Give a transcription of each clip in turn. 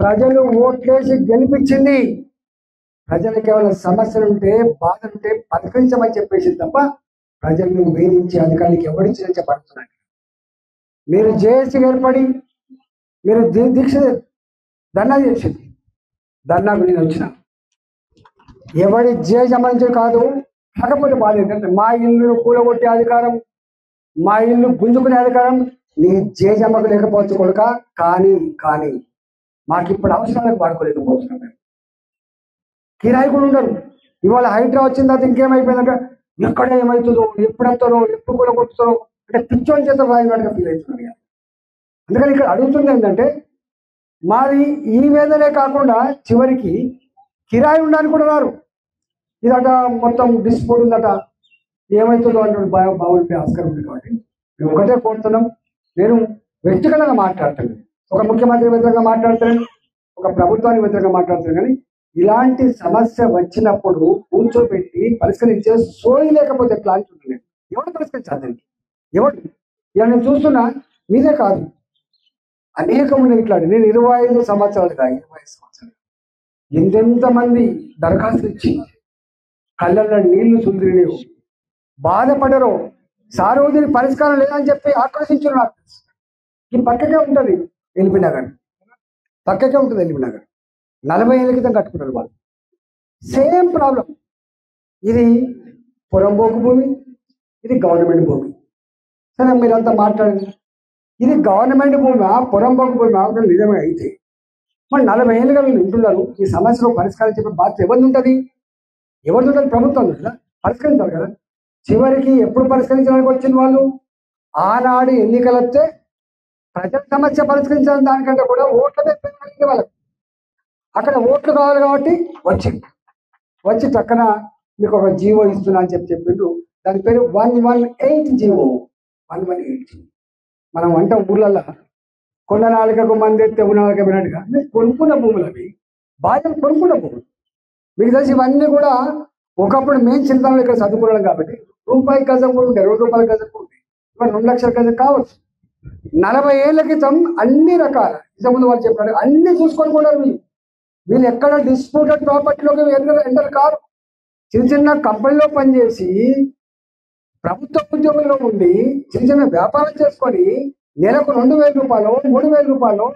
ప్రజలు ఓట్లేసి గెలిపించింది. ప్రజలు కేవలం సమస్యలుంటే బాధలుంటే పరిష్కరించమని చెప్పేసి తప్ప ప్రజలను వేధించే అధికారులకు ఎవరిచ్చినా చెప్పడుతున్నాడు. మీరు జేఏసీ ఏర్పడి మీరు దీక్ష ధర్నా చేసింది. ధర్నాకు నేను వచ్చిన ఎవరి జేజమంచి కాదు. కాకపోతే బాధ ఏంటంటే మా ఇల్లును కూలగొట్టే అధికారం, మా ఇల్లు గుంజుకునే అధికారం నీ జేజమ్మకు లేకపోవచ్చు కొడుక. కానీ మాకు ఇప్పుడు అవసరాలకు వాడుకోలేకపోతున్నాం. కిరాయి కూడా ఉండరు. ఇవాళ హైడ్రా వచ్చిన తర్వాత ఇంకేమైపోయిందంటే ఎక్కడ ఏమవుతుందో, ఎప్పుడు వస్తారో, ఎప్పుడు కూలగొట్టుతారో అంటే పిచ్చోని చేత రాయినట్టుగా ఫీల్ అవుతున్నారు. అందుకని ఇక్కడ అడుగుతుంది ఏంటంటే మరి ఈ వేదనే కాకుండా చివరికి కిరాయి ఉండడానికి కూడా రారు. ఇదట మొత్తం డిస్ప్యూట్ ఉందట, ఏమవుతుందో అంటే బాగుంటే ఆస్కారం ఉంది. కాబట్టి మేము ఒకటే కోరుతున్నాం. నేను వ్యక్తిగతంగా మాట్లాడతాను, ఒక ముఖ్యమంత్రి వ్యతిరేకంగా మాట్లాడతాను, ఒక ప్రభుత్వానికి వ్యతిరేకంగా మాట్లాడతాను. కానీ ఇలాంటి సమస్య వచ్చినప్పుడు కూర్చోబెట్టి పరిష్కరించే సోయి లేకపోతే ఎట్లా అంటున్నాను. ఎవరు పరిష్కరించాలి దానికి? ఎవరు? ఇలా నేను చూస్తున్నా, మీదే కాదు అనేక మంది ఇట్లా. నేను 25 సంవత్సరాలుగా 25 సంవత్సరాలు ఎంతెంతమంది దరఖాస్తులు ఇచ్చి కళ్ళల్లో నీళ్లు సుందరినేవు బాధపడరో సారో దీనికి పరిష్కారం లేదని చెప్పి ఆక్రోశించున్నారు. ఈ పక్కకే ఉంటుంది ఎల్బీ నగర్, పక్కకే ఉంటుంది ఎల్బీ నగర్. 40 ఏళ్ళ క్రితం కట్టుకుంటారు వాళ్ళు. Same problem. ఇది పొరంబోకు భూమి, ఇది గవర్నమెంట్ భూమి. సరే మీరంతా మాట్లాడండి, ఇది గవర్నమెంట్ భూమి పొరంబోకు భూమి ఆగడం నిజమే అయితే మరి 40 ఏళ్ళుగా వీళ్ళు ఉంటున్నారు. ఈ సమస్యలో పరిష్కారం చెప్పే బాధ్యత ఎవరిది ఉంటుంది? ఎవరిది ఉంటుంది? ప్రభుత్వం కదా పరిష్కరించాలి కదా. చివరికి ఎప్పుడు పరిష్కరించడానికి వచ్చింది వాళ్ళు? ఆనాడు ఎన్నికలు వస్తే ప్రజల సమస్య పరిష్కరించాలని దానికంటే కూడా ఓట్లదే పెరిగింది వాళ్ళకి. అక్కడ ఓట్లు కావాలి కాబట్టి వచ్చి చక్కన మీకు ఒక జీవో ఇస్తున్నా అని చెప్పిండ్రు. దాని పేరు 118 జీవో. 118 జీవో. మనం అంటాం ఊళ్ళల్లో కొండ నాలుకకు మంది తెగు నాలుక వినట్టుగా. మీరు కొనుక్కున్న భూములు అవి, బాధ్యత కొనుక్కున్న భూములు. మీకు తెలిసి ఇవన్నీ కూడా ఒకప్పుడు మేము చింతనలో ఇక్కడ చదువుకున్నాం కాబట్టి రూపాయి గజం కూడా ఉంటాయి, 2 రూపాయల గజం కూడా ఉంటాయి, ఇవాళ 2 లక్షల గజం కావచ్చు. 40 ఏళ్ల క్రితం అన్ని రకాల ఇంతకుముందు వాళ్ళు చెప్పినట్టు అన్ని చూసుకొని కూడా వీళ్ళు ఎక్కడ డిస్ప్యూటెడ్ ప్రాపర్టీలోకి ఎంటర్ కారు. చిన్న కంపెనీలో పనిచేసి ప్రభుత్వ ఉద్యోగంలో ఉండి చిన్న వ్యాపారం చేసుకొని నెలకు 2,000 రూపాయలు 3,000 రూపాయలు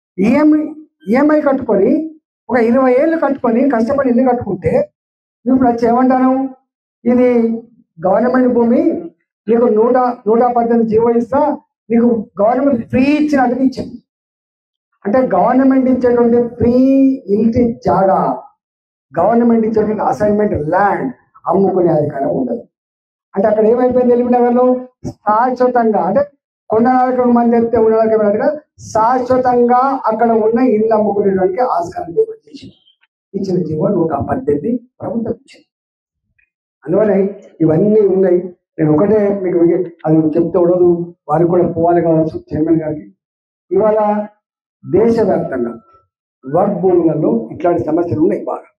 ఈఎంఐ కట్టుకొని ఒక 20 ఏళ్ళు కట్టుకొని కష్టపడి ఇల్లు కట్టుకుంటే ఇప్పుడు వచ్చి ఏమంటాను, ఇది గవర్నమెంట్ భూమి, నీకు 118 జీవో ఇస్తా, నీకు గవర్నమెంట్ ఫ్రీ ఇచ్చినట్టుగా ఇచ్చింది. అంటే గవర్నమెంట్ ఇచ్చేటువంటి ఫ్రీ ఇంటి జాగా, గవర్నమెంట్ ఇచ్చేటువంటి అసైన్మెంట్ ల్యాండ్ అమ్ముకునే అధికారం ఉండదు. అంటే అక్కడ ఏమైపోయింది? ఎల్బీ నగర్లో శాశ్వతంగా అంటే కొండ నాలుగు మంది ఎత్తే ఉన్నట్టుగా శాశ్వతంగా అక్కడ ఉన్న ఇల్లు అమ్ముకునేటువంటి ఆస్కారం చేసి ఇచ్చిన జీవో 118 ప్రభుత్వం ఇచ్చింది. అందువల్ల ఇవన్నీ ఉన్నాయి. నేను ఒకటే మీకు అది చెప్తే ఉండదు, వారికి కూడా పోవాలి కావచ్చు చైర్మన్ గారికి. ఇవాళ దేశవ్యాప్తంగా వర్క్ భూములలో ఇట్లాంటి సమస్యలు ఉన్నాయి బాగా.